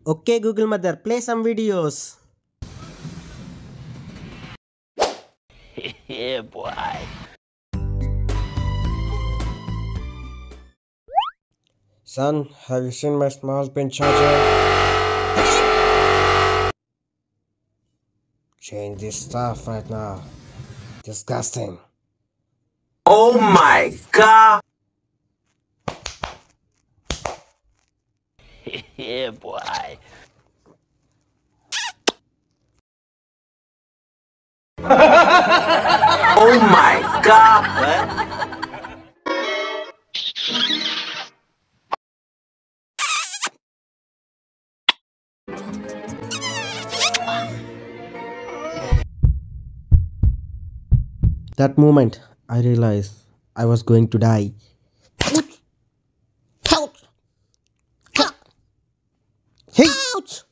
Okay, Google Mother, play some videos. Yeah, boy. Son, have you seen my small pin charger? Change this stuff right now. Disgusting. Oh my god. Yeah, boy. Oh my god. That moment, I realized I was going to die. Ouch! Ouch! Hey! Ouch!